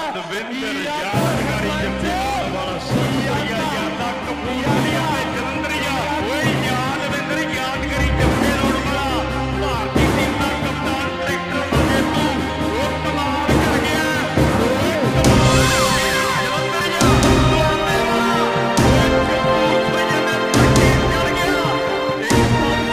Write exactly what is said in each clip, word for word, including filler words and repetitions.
ਦਵਿੰਦਰ ਯਾਦਗਾਰੀ ਜੱਫੇ ਵਾਲਾ ਸੁਪਰੀਆ ਯਾਦਾਂ ਕਪੂਰਥਲੀਆ ਤੇ ਜਲੰਧਰੀਆ ਓਏ ਯਾਦਵਿੰਦਰ ਯਾਦਗਾਰੀ ਜੱਫੇ ਲਾਉਣ ਵਾਲਾ ਭਾਰਤੀ ਟੀਮ ਦਾ ਕਪਤਾਨ ਟਰੈਕਟਰ ਮੰਗੇ ਤੂੰ ਉਹ ਕਮਾਲ ਕਰ ਗਿਆ ਓਏ ਕਮਾਲ ਜਲੰਧਰੀਆ ਦੁਆਬੇ ਵਾਲਾ ਓਏ ਕਪੂਰਥਲੀਆ ਦੇ ਧੱਕੇ ਚੜ ਗਿਆ ਇਹ ਪੰਜ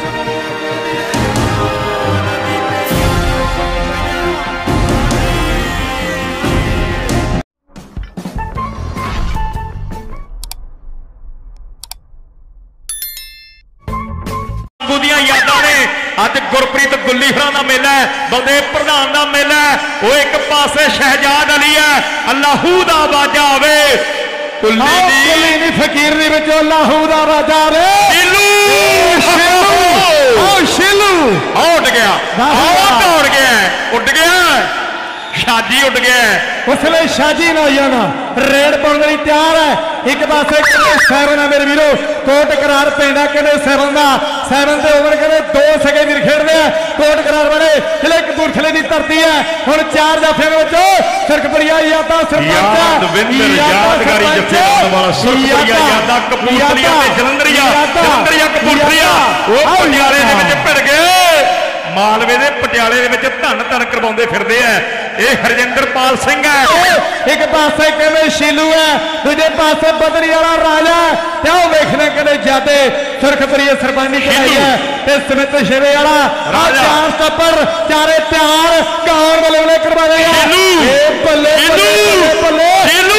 ਦੀਆਂ ਯਾਦਾਂ ਨੇ ਅੱਜ ਗੁਰਪ੍ਰੀਤ ਗੁੱਲੀ ਹੋਰਾਂ ਦਾ ਮੇਲਾ ਹੈ, ਬਲਦੇਵ ਪ੍ਰਧਾਨ ਦਾ ਮੇਲਾ ਹੈ। ਉਹ ਇੱਕ ਪਾਸੇ ਸ਼ਹਿਜਾਦ ਅਲੀ ਹੈ, ਅੱਲਾਹੂ ਦਾ ਬਾਜਾ ਆਵੇ ਕੁੱਲੀ ਦੀ ਦੀ ਫਕੀਰ ਦੇ ਵਿੱਚ ਅੱਲਾਹੂ ਦਾ ਬਾਜਾ ਆਵੇ ਸ਼ਿਲੂ ਓ ਸ਼ਿਲੂ ਉੱਡ ਗਿਆ ਆਹ ਦੌੜ ਗਿਆ ਉੱਡ ਗਿਆ ਸ਼ਾਜੀ ਉੱਡ ਗਿਆ ਉਸ ਲਈ ਸ਼ਾਜੀ ਨੌਜਵਾਨ ਰੇਡ ਪਾਉਣ ਲਈ ਤਿਆਰ ਹੈ। ਇੱਕ ਪਾਸੇ ਕਹਿੰਦੇ ਸੈਵਨ ਆ ਮੇਰੇ ਵੀਰੋ ਕੋਟ ਕਰਾਰ ਪੈਂਦਾ ਕਹਿੰਦੇ ਸੈਵਨ ਦਾ ਸੈਵਨ ਦੇ ਓਵਰ ਕਹਿੰਦੇ ਦੋ ਸਕੇ ਵੀਰ ਖੇਡਦੇ ਆ ਕੋਟ ਕਰਾਰ ਵਾਲੇ ਜ਼ਿਲ੍ਹੇ ਕਪੂਰਥਲੇ ਦੀ ਧਰਤੀ ਹੈ। ਹੁਣ ਚਾਰ ਜਾਫਿਆਂ ਦੇ ਵਿੱਚ ਸਰਕਪੁਰੀਆ ਯਾਦਾਂ ਸਰਪੰਚ ਦਵਿੰਦਰ ਯਾਦਗਾਰੀ ਜੱਫੇ ਵਾਲਾ ਸਰਕਪੁਰੀਆ ਯਾਦਾਂ ਕਪੂਰਥਲੀਆ ਤੇ ਜਲੰਧਰੀਆ ਜਲੰਧਰੀਆ ਕਪੂਰਥਲੀਆ ਉਹ ਪਟਿਆਲੇ ਦੇ ਵਿੱਚ ਭਿੜ ਗਏ ਮਾਲਵੇ ਦੇ ਪਟਿਆਲੇ ਦੇ ਵਿੱਚ ਧੰਨ ਧੰਨ ਕਰਵਾਉਂਦੇ ਫਿਰਦੇ ਆ ਇਹ ਹਰਜਿੰਦਰਪਾਲ ਸਿੰਘ ਹੈ। ਇੱਕ ਪਾਸੇ ਕਹਿੰਦੇ ਸ਼ੀਲੂ ਹੈ ਦੂਜੇ ਪਾਸੇ ਬਦਰੀ ਵਾਲਾ ਰਾਜਾ ਤੇ ਉਹ ਵੇਖਣਾ ਕਹਿੰਦੇ ਜਾਦੇ ਸੁਰਖਪੁਰੀਆ ਸਰਪੰਚੀ ਕਰਾਈ ਹੈ ਤੇ ਸਮਿਤ ਸ਼ੇਰੇ ਵਾਲਾ ਆ ਚਾਰ ਸਟੱਪਰ ਚਾਰੇ ਤਿਆਰ ਕੌਣ ਵੱਲੋਂ ਨੇ ਕਰਵਾਏ ਆ ਇਹ ਬੱਲੇ ਬੱਲੇ ਬੱਲੇ ਸ਼ੀਲੂ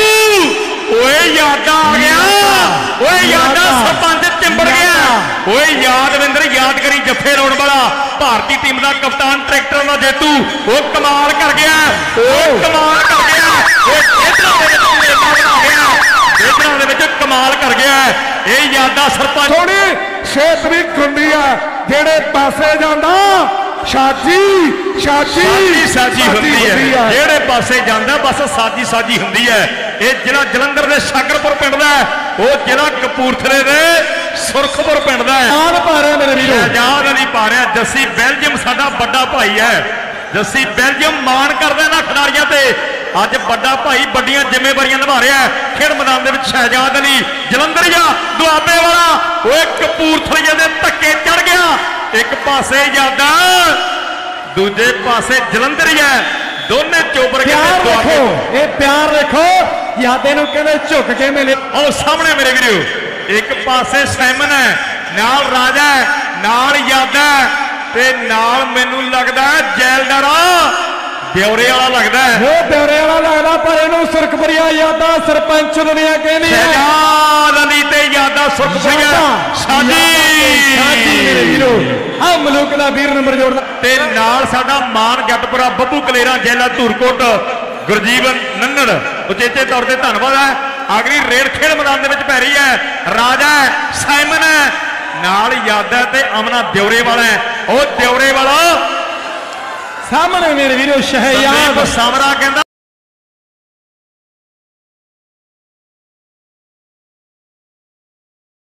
ਓਏ ਯਾਦਾਂ ਆ ਗਿਆ ਓਏ ਯਾਦਾਂ ਸਰਪੰਚ ਚਿੰਬੜ ਗਿਆ ਓਏ ਯਾਦਵਿੰਦਰ ਯਾਦਗਾਰੀ ਜੱਫੇ ਲਾਉਣ ਵਾਲਾ ਭਾਰਤੀ ਟੀਮ ਦਾ ਕਪਤਾਨ ਟਰੈਕਟਰ ਦਾ ਜੇਤੂ ਉਹ ਕਮਾਲ ਕਰ ਗਿਆ ਉਹ ਕਮਾਲ ਕਰ ਗਿਆ ਉਹ ਖੇਡਾਂ ਦੇ ਵਿੱਚ ਮੇਲਾ ਬਣਾ ਗਿਆ ਖੇਡਾਂ ਦੇ ਵਿੱਚ ਕਮਾਲ ਕਰ ਗਿਆ ਇਹ ਯਾਦਾਂ ਸਰਪੰਚ ਥੋੜੀ ਛੇਤ ਵੀ ਖੁੰਦੀ ਆ ਜਿਹੜੇ ਪਾਸੇ ਜਾਂਦਾ ਸਾਜੀ ਸਾਜੀ ਸਾਜੀ ਹੁੰਦੀ ਹੈ ਜਿਹੜੇ ਪਾਸੇ ਜਾਂਦਾ ਬਸ ਸਾਜੀ ਸਾਜੀ ਹੁੰਦੀ ਹੈ। ਇਹ ਜ਼ਿਲ੍ਹਾ ਜਲੰਧਰ ਦੇ ਸ਼ਾਗਰਪੁਰ ਪਿੰਡ ਦਾ ਉਹ ਜ਼ਿਲ੍ਹਾ ਕਪੂਰਥਲੇ ਦੇ ਸੁਰਖਪੁਰ ਪਿੰਡ ਦਾ ਹੈ। ਆਹ ਪਾ ਰਿਹਾ ਮੇਰੇ ਵੀਰੋ ਸ਼ਹਿਜਾਦ ਅਲੀ ਪਾ ਰਿਹਾ ਜੱਸੀ ਬੈਲਜੀਅਮ ਸਾਡਾ ਵੱਡਾ ਭਾਈ ਹੈ ਜੱਸੀ ਬੈਲਜੀਅਮ ਮਾਣ ਕਰਦਾ ਇਹਨਾਂ ਖਿਡਾਰੀਆਂ ਤੇ ਅੱਜ ਵੱਡਾ ਭਾਈ ਵੱਡੀਆਂ ਜ਼ਿੰਮੇਵਾਰੀਆਂ ਨਿਭਾ ਰਿਹਾ ਖੇਡ ਮੈਦਾਨ ਦੇ ਵਿੱਚ ਸ਼ਹਿਜਾਦ ਅਲੀ ਜਲੰਧਰੀਆ ਦੁਆਬੇ ਵਾਲਾ ਓਏ ਕਪੂਰਥਲੇ ਦੇ ਧੱਕੇ ਚੜ ਗਿਆ ਇੱਕ ਪਾਸੇ ਯਾਦਾਂ ਦੂਜੇ ਪਾਸੇ ਜਲੰਧਰੀਆ ਦੋਨੇ ਚੋਬਰ ਕੇ ਦੇਖੋ ਇਹ ਪਿਆਰ ਦੇਖੋ ਯਾਦੇ ਨੂੰ ਕਹਿੰਦੇ ਝੁੱਕ ਕੇ ਮਿਲੇ ਉਹ ਸਾਹਮਣੇ ਮੇਰੇ ਵੀਰੋ ਇੱਕ ਪਾਸੇ ਸੈਮਨ ਹੈ ਨਾਲ ਰਾਜਾ ਨਾਲ ਯਾਦਾ ਤੇ ਨਾਲ ਮੈਨੂੰ ਲੱਗਦਾ ਜੈਲਦਾਰ ਬਿਉਰੇ ਵਾਲਾ ਲੱਗਦਾ ਉਹ ਬਿਉਰੇ ਵਾਲਾ ਲੱਗਦਾ ਪਰ ਇਹਨੂੰ ਸੁਰਖਪੁਰੀਆ ਯਾਦਾਂ ਸਰਪੰਚ ਦੁਨੀਆ ਕਹਿੰਦੀ ਹੈ ਸ਼ਹਿਜਾਦ ਅਲੀ ਤੇ ਯਾਦਾਂ ਸੁਰਖਪੁਰੀਆ ਸਾਜੀ ਸਾਜੀ ਮੇਰੇ ਵੀਰੋ ਆ ਮਲੂਕ ਦਾ ਵੀਰ ਨੰਬਰ ਜੋੜਦਾ ਤੇ ਨਾਲ ਸਾਡਾ ਮਾਨ ਜੱਟਪੁਰਾ ਬੱਬੂ ਕਲੇਰਾ ਜੈਲਾ ਧੂਰਕੋਟ ਗੁਰਜੀਵਨ ਨੰਗੜ ਉਚੇਚੇ ਤੌਰ ਤੇ ਧੰਨਵਾਦ ਹੈ। ਅਗਲੀ ਰੇਡ ਖੇਡ ਮੈਦਾਨ ਦੇ ਵਿੱਚ ਪੈ ਰਹੀ ਹੈ ਰਾਜਾ ਸਾਈਮਨ ਹੈ ਨਾਲ ਯਾਦਾ ਤੇ ਅਮਨਾ ਦਿਉਰੇ ਵਾਲਾ ਉਹ ਦਿਉਰੇ ਵਾਲਾ ਸਾਹਮਣੇ ਮੇਰੇ ਵੀਰੋ ਸ਼ਹਿਜਾਦ ਸਾਮਰਾ ਕਹਿੰਦਾ